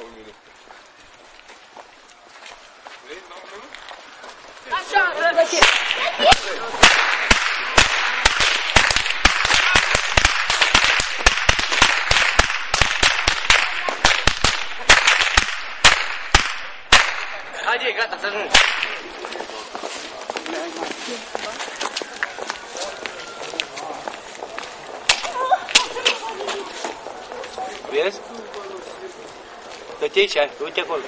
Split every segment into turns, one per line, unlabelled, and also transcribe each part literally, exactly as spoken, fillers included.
un minut.
Așa, rădăție!
Haide, gata, să ajungi. Vezi? Dă-te aici, uite acolo.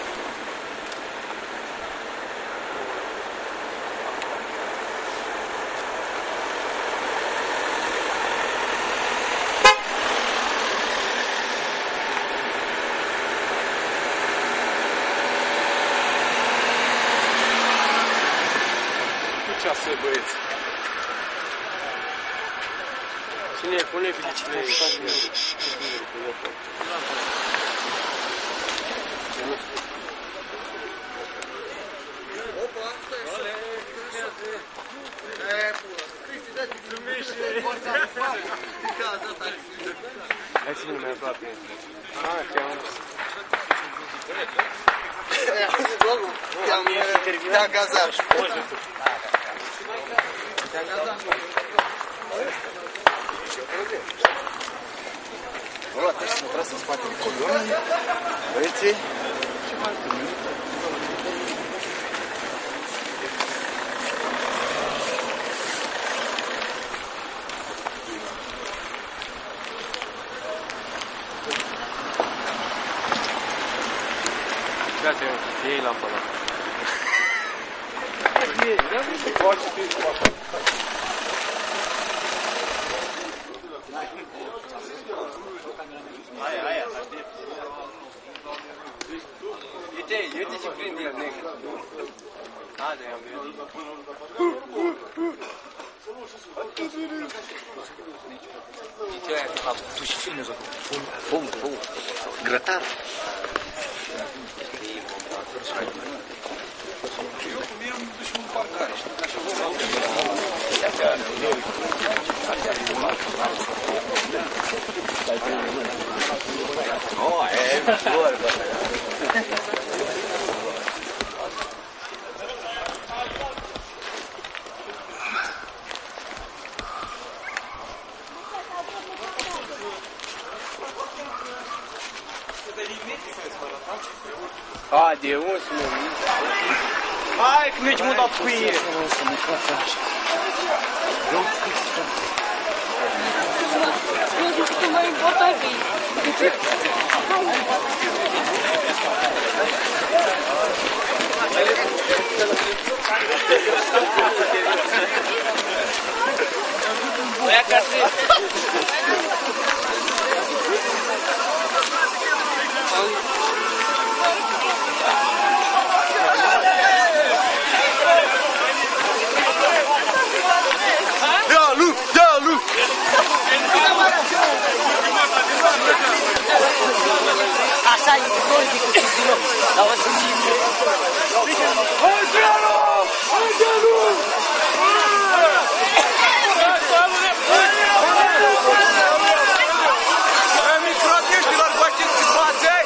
Ce asă, băieți?
Cine, pune bicicleta.
Hai să vină mai aproape. Ah, te-am...
Te-am gazat. Bă, trebuie să intrați în spatele colonii, băieții. Și mai altă minută.
Gata, iei lampa la.
Aia, aia, știi? Uite, uite ce prinde el negru. Haide, am venit. Ce aia de fapt?
Tu și filmezi acum. Fum, fum. Grătar. Eu cu mine am dus și un parcare, știi? Ca și oh, e ușor, bă.
Haide, unde să mă uit? Hai că mergi mă dat cu ei!
Nu știu mai important e.
Vai acasă!
Ia-lu! Ia-lu!
Așa e, doi de cu cincină. Dar o să cincină.
Hai, Dianu! Hai, Dianu! Microateștilor, vă știți câți bați ai?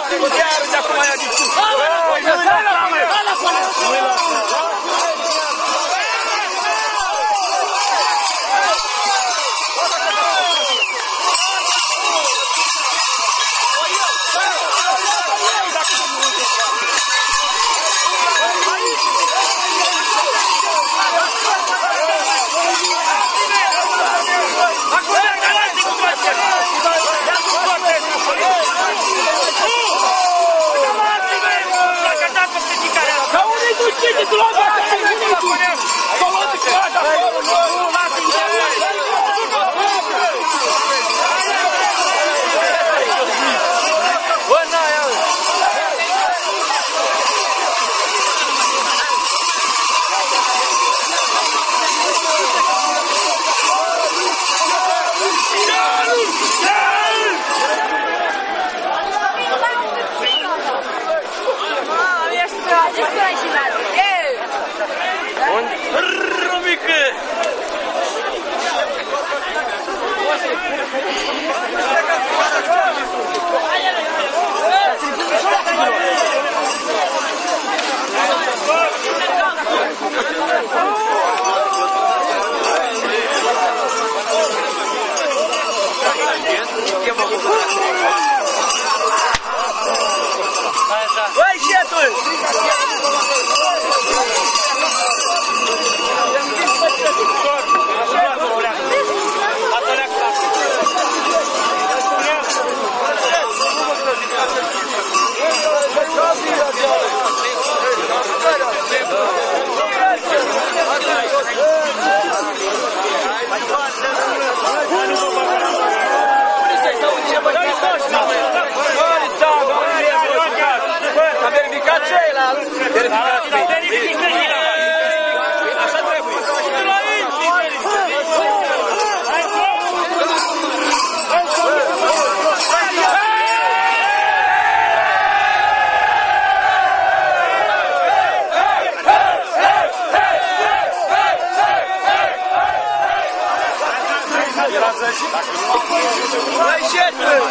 Chiar de acum aia discuție. Vai, Chetul! A verificat ceilalți. Verificat ceilalți. Așa trebuie. Vai, Chetul!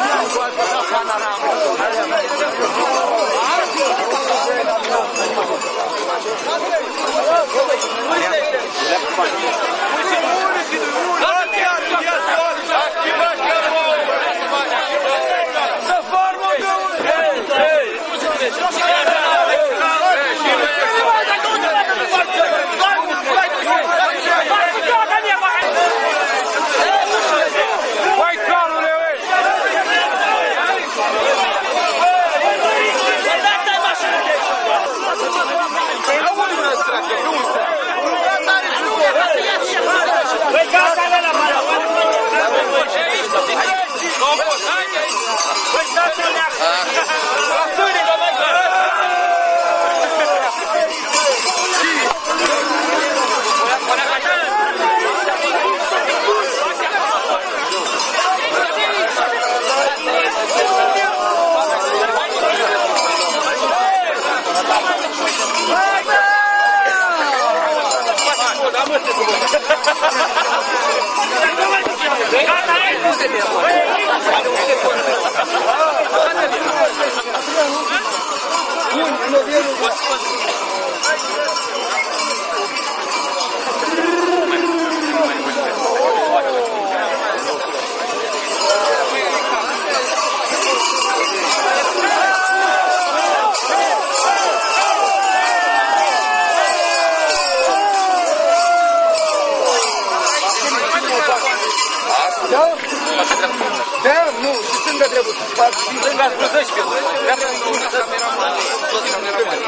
Da, nu, și stânga trebuie. Stânga spre doisprezece. Dreapta spre cameramani. Toți cameramani.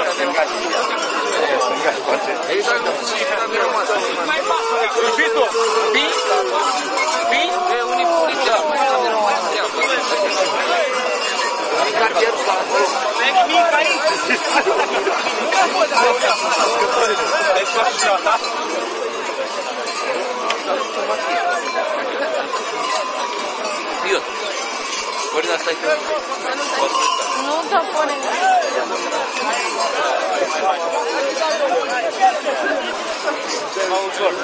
Stânga spate. Exact, și cameramani. Iubito, vii? Vii? E unii poliția. Cartier la acolo. Plec mic aici. Io. Guarda, stai qui.
Non tappone.
Ma un giorno.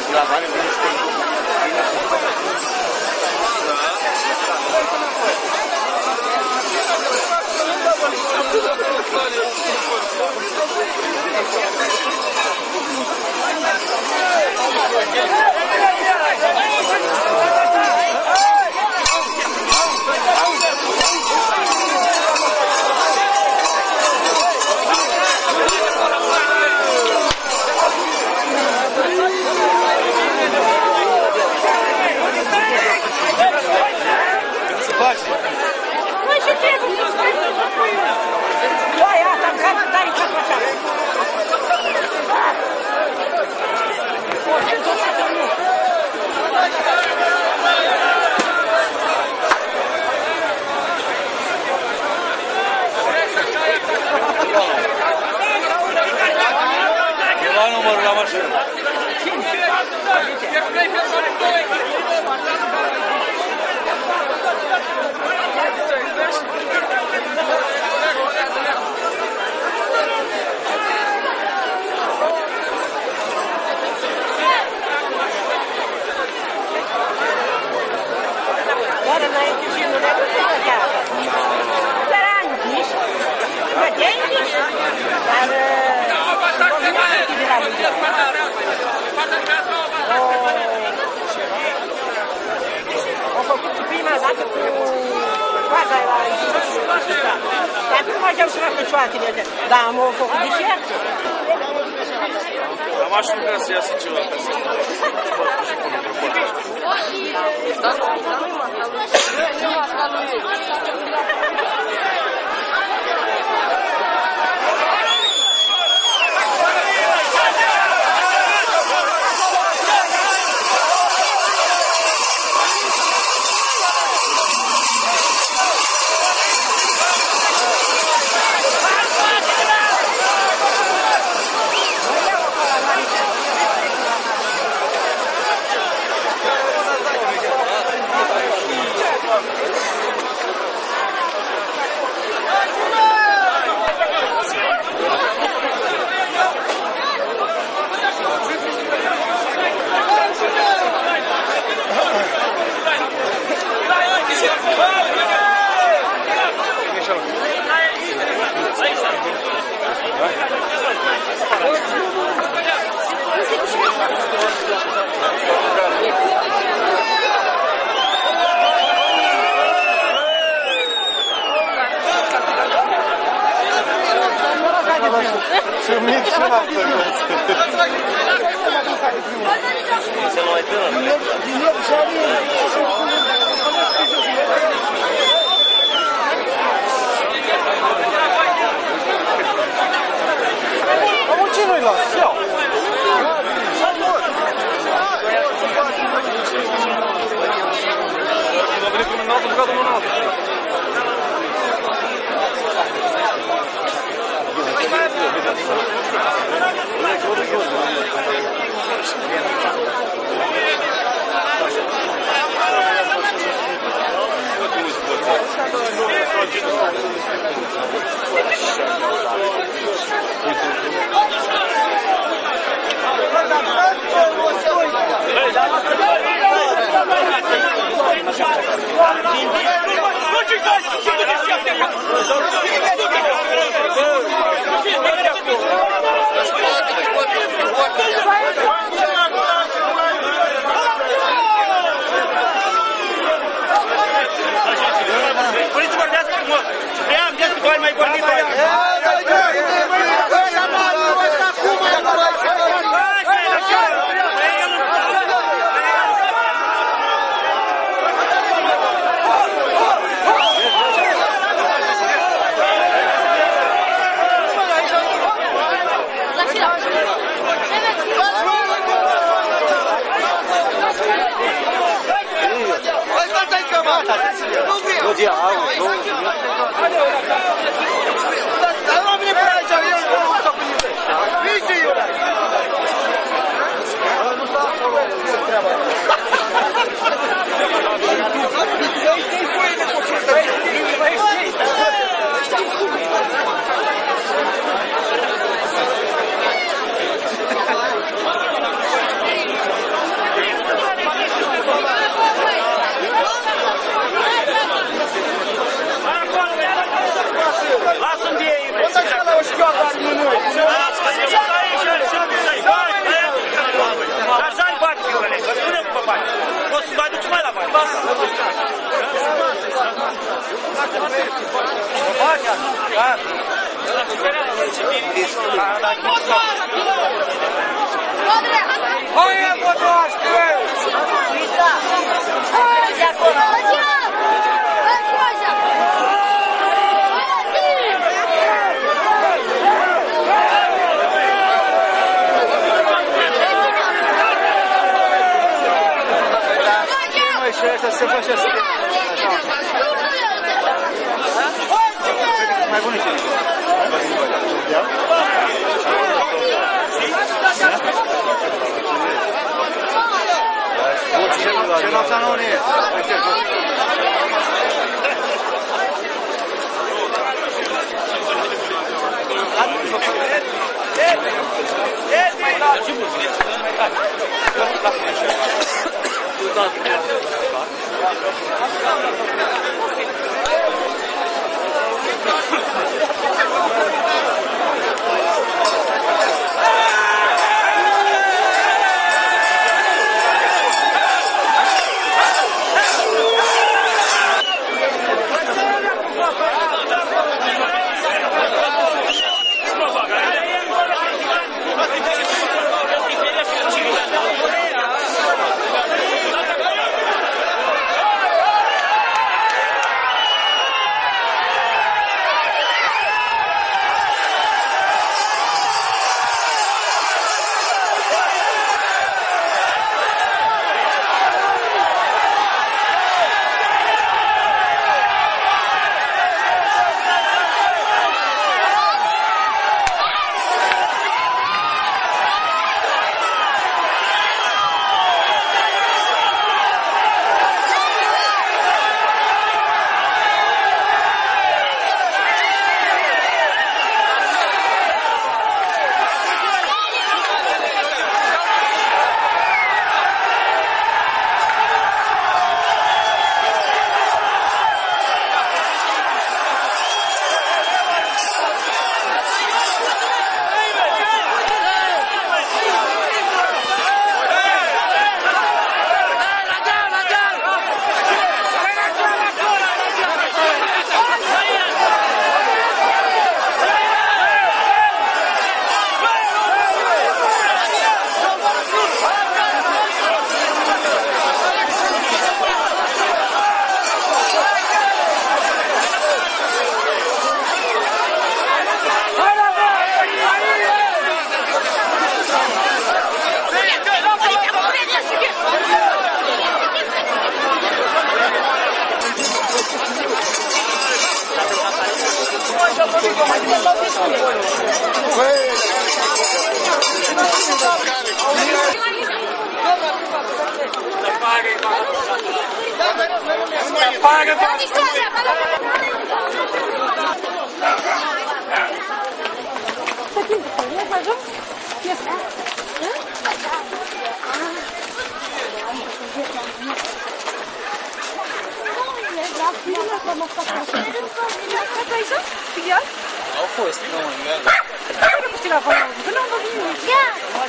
La bani de niște...
Au făcut prima dată cu coada la dar nu mai au sunat pe șoatele astea. Dar am făcut de șert.
Am aș ruga să iasă ceva ca să...
Ce mic și n-am făcut. Cel mai tânăr. Am ce nu-i las? Iau!
A venit unul în altul, băgat unul în altul.
Puneți-ți vorbească frumos! Vreau, vedeți că doar mai vorbit doar!
Nu dia água, não.
Dar nu vine pe aici, el nu stă cu nimeni. Vezi, Iurea! Nu stă acolo, ce treaba.
Hai, motoaște!
Hai de acolo!
Și ăsta se face așa. Mai bună ce ia? Ce noaptea nu ne e?
Au fost, nu mă îngat.
Că n-am văzut nimic. Ia!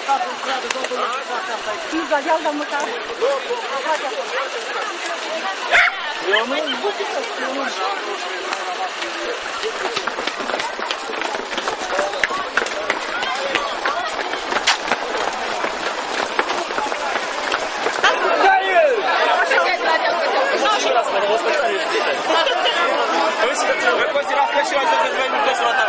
Iza, ia-l la măcar.
Eu nu, eu nu. Вы после раскачивать за двоим до срока.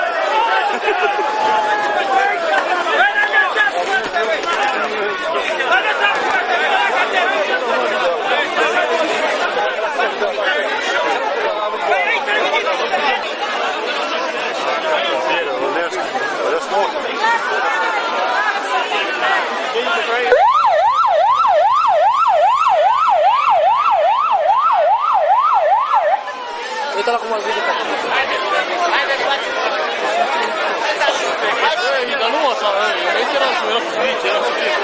Uite-l acum, îl ridică. Ei, dar nu așa, ei, era și era fric, era fric.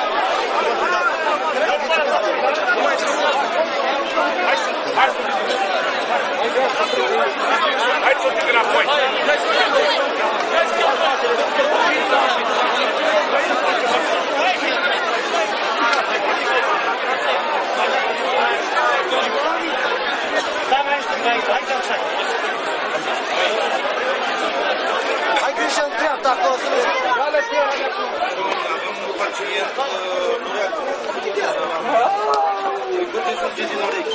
Hai să te înapoi. Da, mai, mai, hai să-mi
pacient nu reacționează. Câte surge din urechi?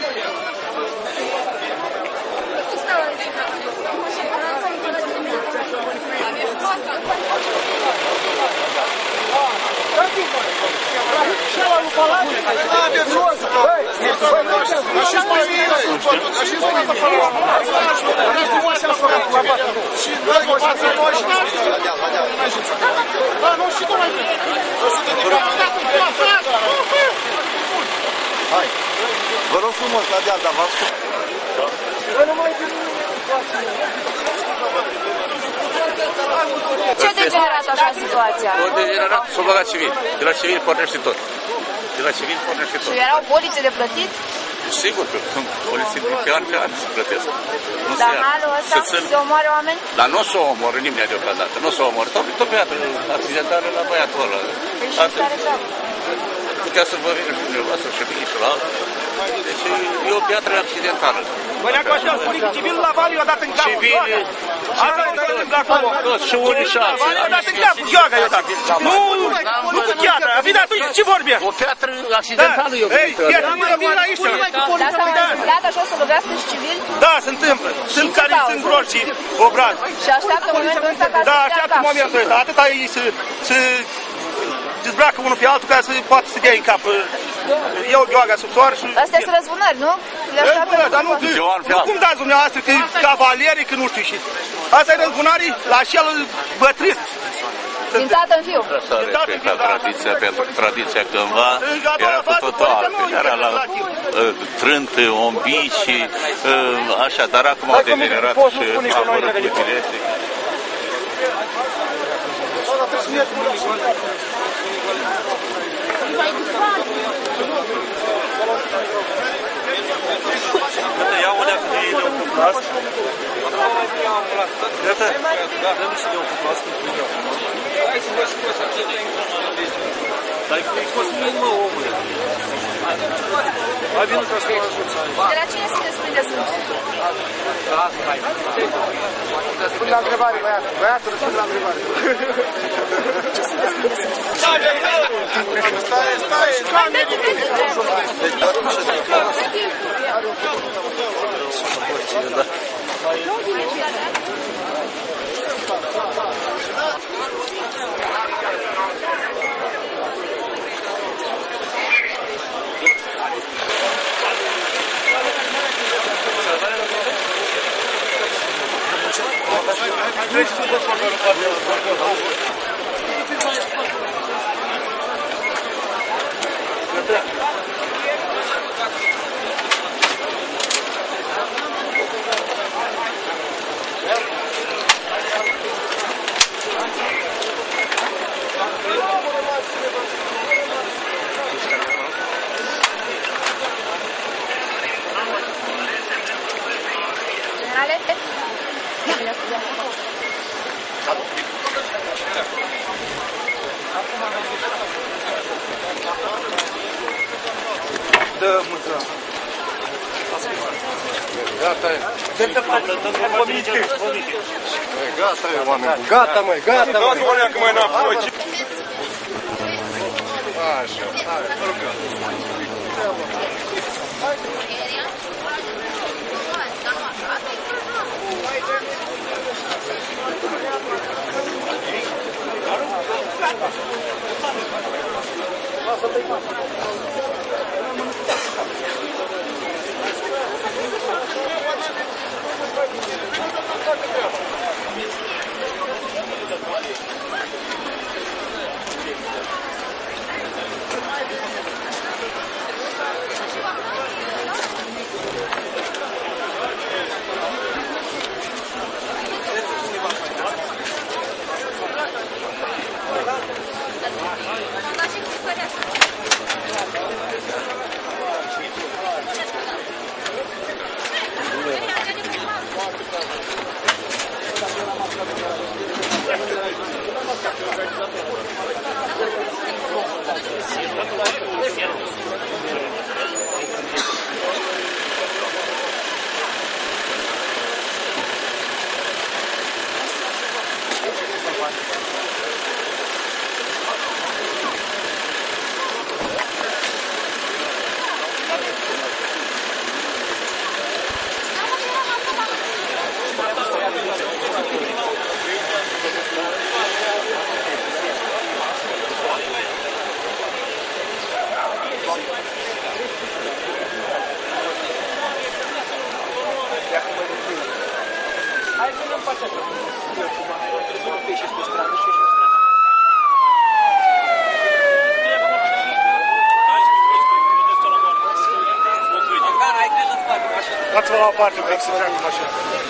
Hai, vă rog frumos la deal, dar vă ascult.
Ce degenerat așa situația?
O degenerat, s-o băgat civil. De la civil pornește tot. De la civil pornește tot.
Și erau polițe de plătit?
Sigur că sunt poliții pe an pe an se plătesc. Nu
Dar
se
în halul ăsta
se
se omoare oameni?
Dar nu s-o omoră nimeni deocamdată. Nu s-o omoră. Tot, tot băiatul accidentală la băiatul ăla.
Păi și care treabă?
Putea să vă vină și dumneavoastră și vine și la altul. Deci e o piatră accidentală.
Bă, neacă așa, spune civilul la Valiu a dat în cap.
Civili.
Asta e tot întâmplă acolo.
Toți și unii și alții.
Valiu a dat în cap cu joaga eu dat. Nu, nu cu piatra. A venit atunci, ce vorbim?
O piatră accidentală eu.
Ei, piatra nu vine aici.
Dar s-a mai întâmplat așa să lovească și civili?
Da, se întâmplă. Sunt care sunt groși și obrazi.
Și așteaptă momentul ăsta ca să
Da,
dea
așteaptă
cap.
momentul ăsta. Atâta ei să, să dezbracă unul pe altul ca să poată să dea în cap. Eu gheoaga sub soar și...
Astea sunt răzbunări, nu? Le așteaptă
Dar nu, nu cum dați dumneavoastră că e cavaliere, că nu știu și... Asta e răzbunarii la șel bătrân.
Din tată în fiu.
S-a respectat tradiția, pentru că tradiția cândva era cu totul altă. Era la trântă, ombici, așa, dar acum au degenerat și apără cu direte.
Ia o leacă de neocuplast. Gata? Dă-mi și neocuplast cu mine. Hai să vă și poți să dar e cosmin, mă, omule. Hai vină ca să mă ajut.
De la cine se desprinde sânge?
Răspund la întrebare, băiatul. Băiatul, răspund la întrebare.
Ce se desprinde sânge?
Stai, stai, stai. Deci doar cu ședă.
Generale?
Dă multă. Gata e. Gata e, oameni. Gata, măi, gata, măi.
Nu spunea că mai înapoi.
Așa, hai, vă rugăm. Dați-vă la o parte un pic să treacă mașina.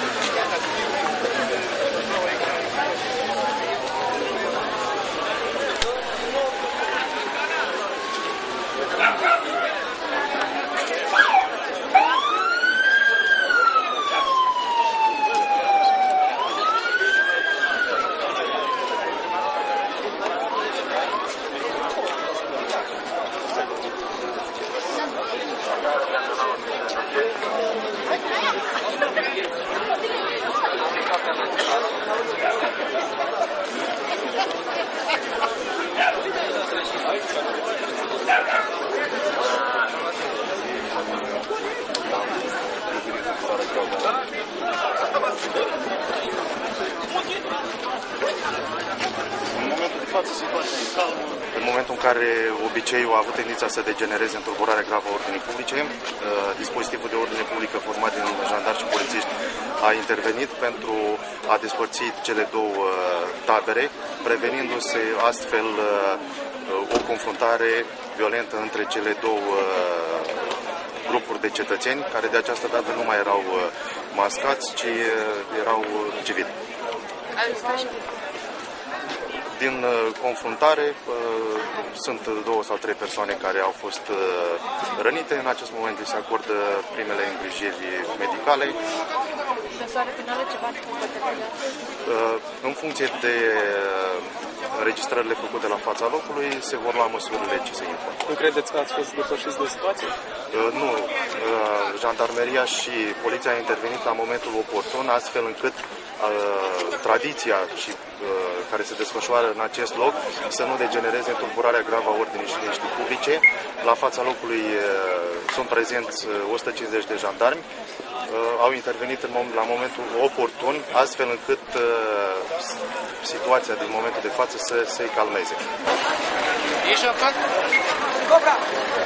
În momentul în care obiceiul a avut tendința să degenereze în tulburare gravă a ordinii publice, dispozitivul de ordine publică format din jandari și polițiști a intervenit pentru a despărți cele două tabere, prevenindu-se astfel o confruntare violentă între cele două grupuri de cetățeni, care de această dată nu mai erau mascați, ci erau civili. Din confruntare sunt două sau trei persoane care au fost rănite. În acest moment se acordă primele îngrijiri medicale. În funcție de înregistrările făcute la fața locului, se vor lua măsurile ce se impun.
Nu credeți că ați fost depășiți de situație?
Nu. Jandarmeria și poliția a intervenit la momentul oportun, astfel încât tradiția și, care se desfășoară în acest loc să nu degenereze în tulburarea gravă a ordinii și liniștii publice. La fața locului sunt prezenți o sută cincizeci de jandarmi, au intervenit în mom la momentul oportun, astfel încât situația din momentul de față să se calmeze.
Ești atat?
Cobra!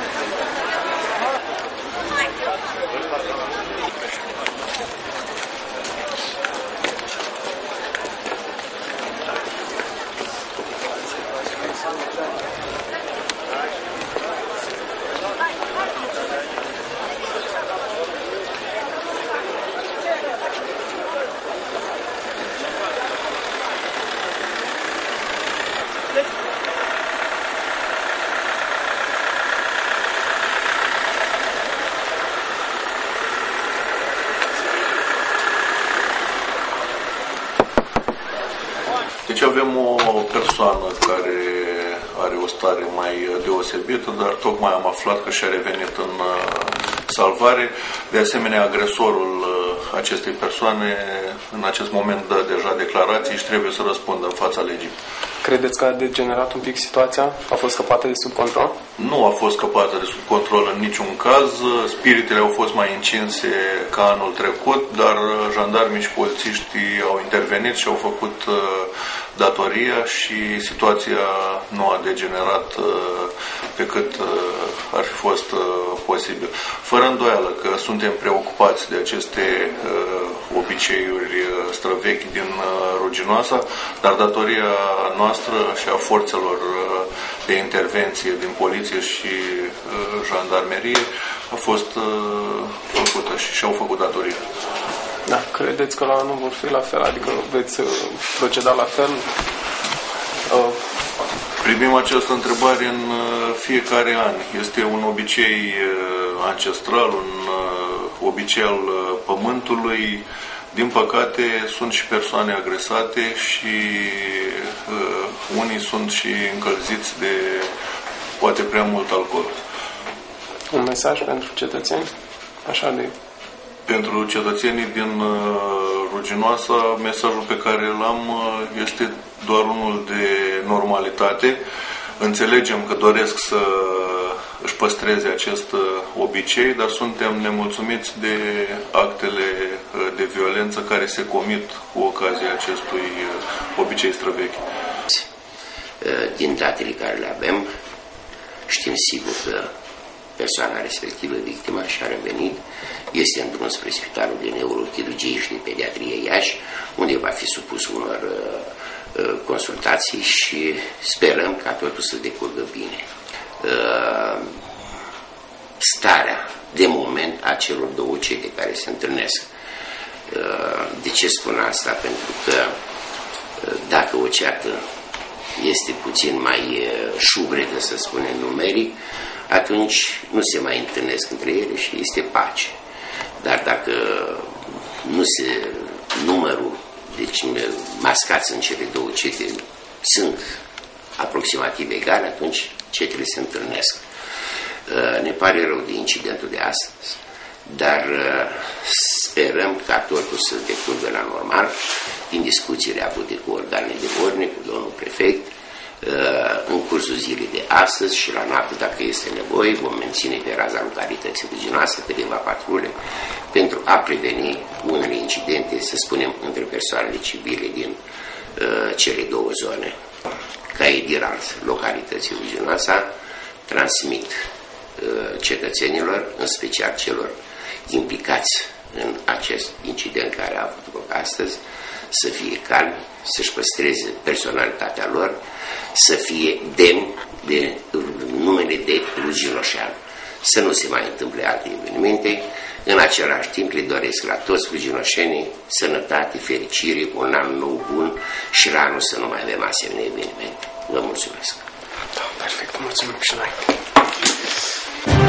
Deci avem o persoană care are o stare mai deosebită, dar tocmai am aflat că și-a revenit în salvare. De asemenea, agresorul acestei persoane în acest moment dă deja declarații și trebuie să răspundă în fața legii.
Credeți că a degenerat un pic situația? A fost scăpată de sub control?
Nu a fost scăpată de sub control în niciun caz. Spiritele au fost mai încinse ca anul trecut, dar jandarmii și polițiștii au intervenit și au făcut datoria și situația nu a degenerat pe cât ar fi fost posibil. Fără îndoială că suntem preocupați de aceste obiceiuri străvechi din Ruginoasa, dar datoria noastră și a forțelor de intervenție din poliție și jandarmerie a fost făcută și și-au făcut datoria.
Da, credeți că la anul vor fi la fel? Adică veți proceda la fel?
Primim această întrebare în fiecare an. Este un obicei ancestral, un obicei al pământului. Din păcate, sunt și persoane agresate și uh, unii sunt și încălziți de poate prea mult alcool.
Un mesaj pentru cetățeni? Așa de...
Pentru cetățenii din uh, Ruginoasa, mesajul pe care l-am uh, este doar unul de normalitate. Înțelegem că doresc să își păstreze acest obicei, dar suntem nemulțumiți de actele de violență care se comit cu ocazia acestui obicei străvechi.
Din datele care le avem, știm sigur că persoana respectivă, victima, și-a revenit, este în drum spre Spitalul de Neurochirurgie și de Pediatrie Iași, unde va fi supus unor consultații și sperăm ca totul să decurgă bine. Starea de moment a celor două cete care se întâlnesc. De ce spun asta? Pentru că dacă o ceată este puțin mai șubredă, să spunem, numeric, atunci nu se mai întâlnesc între ele și este pace. Dar dacă nu se, numărul, deci mascați în cele două cete sunt aproximativ egale, atunci cetele se întâlnesc. Ne pare rău de incidentul de astăzi, dar sperăm ca totul să decurgă la normal, din discuțiile avute cu organele de ordine, cu domnul prefect, în cursul zilei de astăzi și la noapte, dacă este nevoie, vom menține pe raza localității ruginoase câteva patrule pentru a preveni unele incidente, să spunem, între persoanele civile din uh, cele două zone. Ca edil al localității ruginoase, transmit uh, cetățenilor, în special celor implicați în acest incident care a avut loc astăzi, să fie calmi, să-și păstreze personalitatea lor, să fie demni de numele de Ruginoșean. Să nu se mai întâmple alte evenimente. În același timp le doresc la toți ruginoșenii sănătate, fericire, un an nou bun și la anul să nu mai avem asemenea evenimente. Vă mulțumesc!
Da, perfect, mulțumim și noi!